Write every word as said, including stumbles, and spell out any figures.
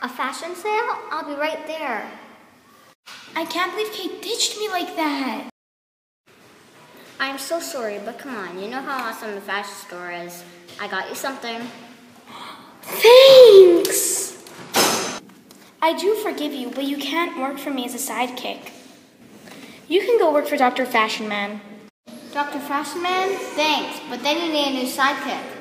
A fashion sale? I'll be right there. I can't believe Kate ditched me like that. I'm so sorry, but come on, you know how awesome the fashion store is. I got you something. Thanks! I do forgive you, but you can't work for me as a sidekick. You can go work for Doctor Fashion Man. Doctor Fashion Man? Thanks, but then you need a new sidekick.